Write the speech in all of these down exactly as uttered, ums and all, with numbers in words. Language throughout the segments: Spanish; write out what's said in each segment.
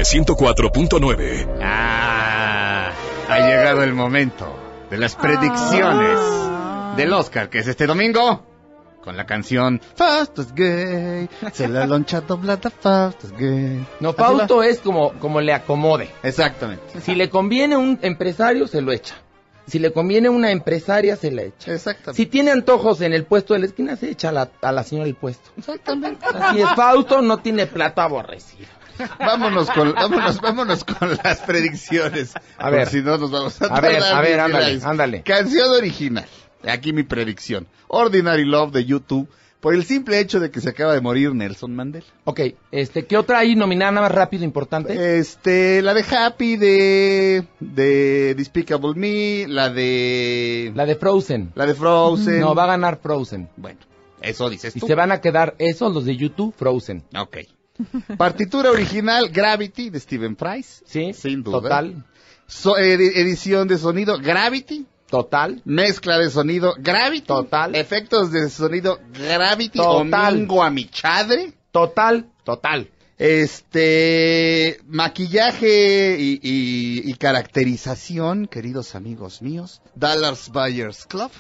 ciento cuatro punto nueve. Ah, ha llegado el momento de las predicciones ah. del Oscar, que es este domingo, con la canción Fausto es gay, se la loncha doblada, Fausto es gay. No, Fausto es como, como le acomode. Exactamente. Si le conviene un empresario, se lo echa. Si le conviene una empresaria, se la echa. Exactamente. Si tiene antojos en el puesto de la esquina, se echa a la, a la señora el puesto. Exactamente. Así es, Fausto no tiene plato aborrecido. Vámonos con, vámonos, vámonos con las predicciones. A ver. Si no nos vamos a A ver, a ver, ándale, ándale. Canción original. Aquí mi predicción. Ordinary Love de YouTube. Por el simple hecho de que se acaba de morir Nelson Mandela. Ok, este, ¿qué otra hay nominada nada más rápido, importante? Este, la de Happy de, de Despicable Me, la de... La de Frozen. La de Frozen. No, va a ganar Frozen. Bueno, eso dices tú. Y se van a quedar esos, los de YouTube, Frozen. Ok. Partitura original, Gravity de Stephen Price. Sí, sin duda. Total. So, ed- edición de sonido, Gravity. Total. Mezcla de sonido, Gravity. Total. Efectos de sonido, Gravity. Total. Domingo a mi chadre. Total. Total. Este, maquillaje y, y, y caracterización, queridos amigos míos, Dallas Buyers Club.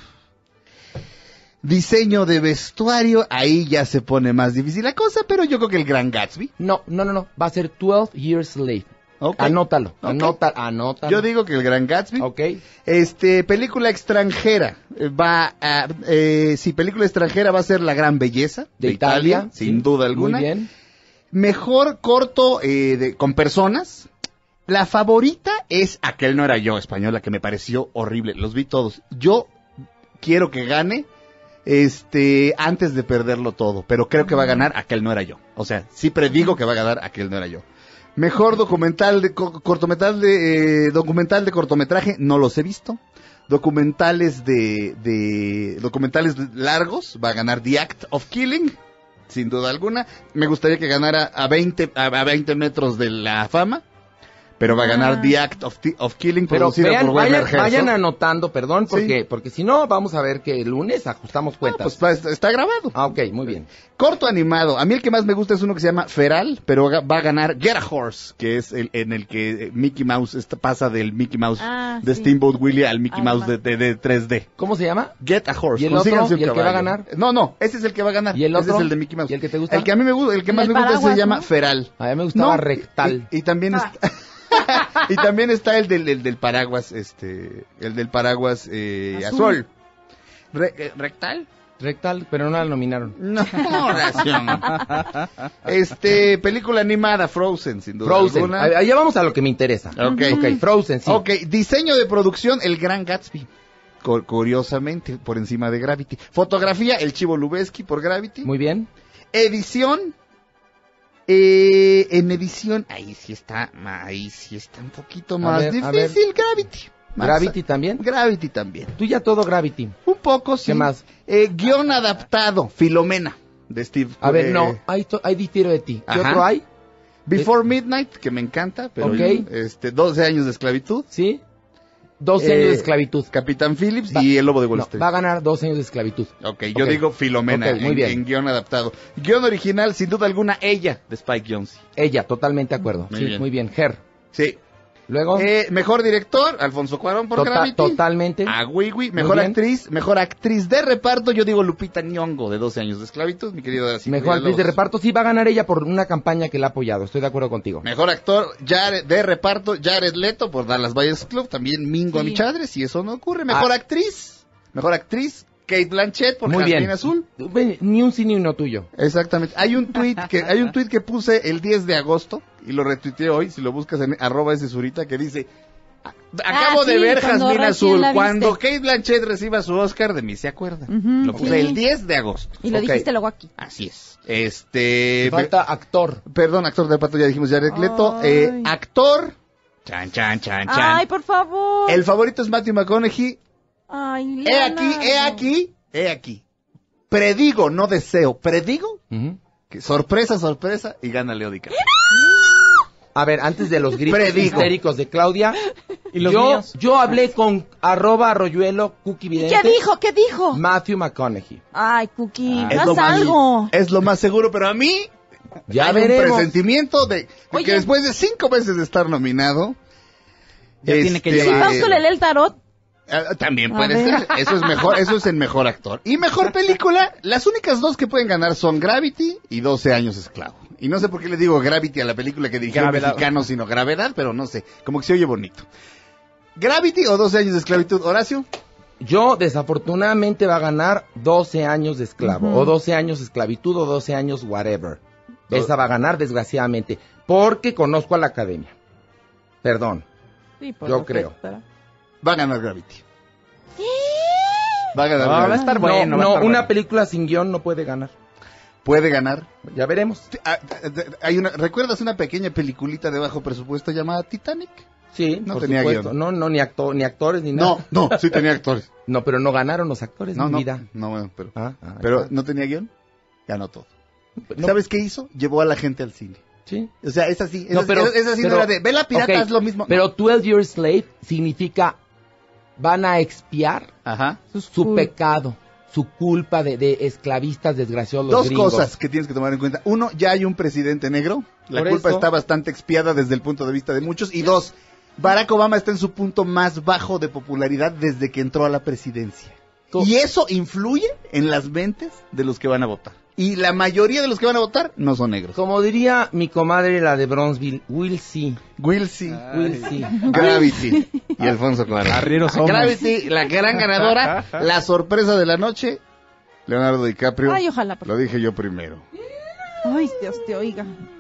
Diseño de vestuario, ahí ya se pone más difícil la cosa, pero yo creo que el Gran Gatsby. No, no, no, no, va a ser twelve Years Slave. Okay. Anótalo, Okay. anótalo, anótalo. Yo digo que el Gran Gatsby. Ok. Este, película extranjera, eh, va a, eh, sí, película extranjera va a ser La Gran Belleza De, de, Italia, Italia, sí, sin duda alguna. Muy bien. Mejor corto eh, de, con personas. La favorita es Aquel no era yo, española, que me pareció horrible. Los vi todos. Yo quiero que gane, este, antes de perderlo todo, pero creo que va a ganar Aquel no era yo. O sea, sí predigo que va a ganar Aquel no era yo. Mejor documental de co- cortometraje de eh, documental de cortometraje, no los he visto. Documentales de, de documentales largos, va a ganar The Act of Killing, sin duda alguna. Me gustaría que ganara a veinte a, a veinte metros de la fama, pero va a ganar Ah. The Act of, T- of Killing, Pero producida vean, por Werner vayan, Herzog. vayan anotando, perdón, porque, Sí. porque si no, vamos a ver que el lunes ajustamos Ah, cuentas. pues está, está grabado. Ah, ok, muy bien. Corto animado. A mí el que más me gusta es uno que se llama Feral, pero ga- va a ganar Get a Horse, que es el en el que eh, Mickey Mouse esta- pasa del Mickey Mouse Ah, de sí. Steamboat Willie al Mickey Ah, Mouse va. de, de- de tres D. ¿Cómo se llama? Get a Horse. ¿Y el Consíganse otro? un ¿Y el que va a caballo. ganar? No, no, ese es el que va a ganar. ¿Y el Ese otro? es el de Mickey Mouse. ¿Y el que te gusta? El que a mí me gusta, el que El más del me gusta paraguas, se llama ¿no? Feral. A mí me gustaba No, Rectal. Y, y también Ah. está... y también está el del, el del paraguas, este, el del paraguas eh, azul. Azul. Re- eh, ¿Rectal? Rectal, pero no la nominaron. No, oración. Este, película animada, Frozen, sin duda Frozen. alguna. Ahí- Allá vamos a lo que me interesa. Ok. Ok, Frozen, sí. Ok, diseño de producción, El Gran Gatsby. Cu- Curiosamente, por encima de Gravity. Fotografía, El Chivo Lubeski por Gravity. Muy bien. Edición, eh, en edición, ahí sí está, ahí sí está un poquito A más ver, a difícil, Gravity. Más- Gravity también. Gravity también. Tú ya todo Gravity. Un poco, sí. ¿Qué más? Eh, guión adaptado, Filomena, de Steve. A ver, eh, no, ahí, to- ahí difiero de ti. ¿Qué Ajá. otro hay? Before Midnight, que me encanta, pero Ok. este, doce años de esclavitud. ¿Sí? doce Eh, años de esclavitud. Capitán Phillips Va- y El Lobo de Wall No, Street. va a ganar doce años de esclavitud. Ok, yo Ok. digo Filomena Ok, muy en, bien. en guión adaptado. Guión original, sin duda alguna, ella, de Spike Jonze. Ella, totalmente de acuerdo. Muy sí, bien. muy bien. Her. Sí. Luego, Eh, mejor director, Alfonso Cuarón por tota- Gravity. totalmente. A Wiwi. Mejor bien. actriz, mejor actriz de reparto, yo digo Lupita Nyong'o, de doce años de esclavitud, mi querido Darcy Mejor actriz de Villalobos. reparto, sí, va a ganar ella por una campaña que la ha apoyado. Estoy de acuerdo contigo. Mejor actor Jared, de reparto, Jared Leto por Dallas Buyers Club, también Mingo Sí. a mi chadre, si eso no ocurre. Mejor Ah. actriz, mejor actriz, Kate Blanchett por Muy Jasmine bien. Azul. Ven, Ni un sí ni uno tuyo. Exactamente. Hay un tweet que hay un tweet que puse el diez de agosto y lo retuiteé hoy, si lo buscas en arroba ese surita, que dice: acabo Ah, de sí, ver cuando Jasmine recién Azul. la viste. Cuando Kate Blanchett reciba su Oscar, de mí se acuerdan. Ujú, Lo puse sí. el diez de agosto. Y lo Ok. dijiste luego aquí. Así es. Este. Falta actor. Perdón, actor de reparto, ya dijimos Jared Leto. Ay. Eh, actor. Chan, chan, chan, chan. Ay, por favor. El favorito es Matthew McConaughey. Ay, He aquí, he aquí, he aquí. Predigo, no deseo. Predigo Ujú. que sorpresa, sorpresa y gana Leo DiCaprio. A ver, antes de los gritos Predigo. histéricos de Claudia, ¿Y los yo, niños? yo hablé con arroba arroyuelo cookie ¿Y vidente. qué dijo? ¿Qué dijo? Matthew McConaughey. Ay, Cookie, Ah, haz lo más, algo. es lo más seguro, pero a mí Ya Hay veremos. un presentimiento de, de Oye. que después de cinco veces de estar nominado, Ya tiene que Si llevar. Fausto le lee el tarot, ah, también A puede ver. ser. Eso es mejor, eso es el mejor actor. Y mejor película, las únicas dos que pueden ganar son Gravity y doce años esclavo. Y no sé por qué le digo Gravity a la película que dirigió un Gravedad. mexicano, sino Gravedad, pero no sé, como que se oye bonito. Gravity o doce años de esclavitud, Horacio. Yo, desafortunadamente, va a ganar doce años de esclavo, Ujú. o doce años de esclavitud, o doce años whatever. Do- Esa va a ganar, desgraciadamente, porque conozco a la academia. Perdón. sí, por Yo lo que creo. espera. Va a ganar Gravity. Va a ganar No, va a Gravity. estar No, bueno. va a no, estar una bueno. película sin guión no puede ganar. Puede ganar. Ya veremos. Ah, ah, Hay una, ¿recuerdas una pequeña peliculita de bajo presupuesto llamada Titanic? Sí, No por tenía supuesto. guión. No, no, ni, acto- ni actores ni nada. No, no, sí tenía actores. No, pero no ganaron los actores, No, mi no, vida. no, bueno, pero, Ah, ah, pero está. no tenía guión, ganó todo. No, ¿Sabes qué hizo? Llevó a la gente al cine. Sí. O sea, esa sí, esa, No, pero- esa sí pero- no era de, ve la pirata, ok, haz lo mismo. Pero twelve Years Slave significa van a expiar Ajá. su Sus pecado, su culpa de, de esclavistas desgraciados los Dos gringos. cosas que tienes que tomar en cuenta. Uno, ya hay un presidente negro. La Por culpa eso- está bastante expiada desde el punto de vista de muchos. Y dos, Barack Obama está en su punto más bajo de popularidad desde que entró a la presidencia. Co- Y eso influye en las mentes de los que van a votar. Y la mayoría de los que van a votar no son negros. Como diría mi comadre, la de Bronzeville, we'll see, Will C. we'll see. Gravity y Alfonso Cuarón. Arrieros somos. Gravity, la gran ganadora, la sorpresa de la noche, Leonardo DiCaprio. Ay, ojalá. por- Lo dije yo primero. Ay, Dios te oiga.